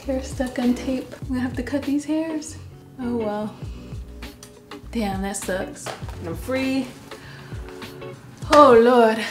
Hair stuck on tape. I'm gonna have to cut these hairs. Oh well. Damn, that sucks. And I'm free. Oh Lord.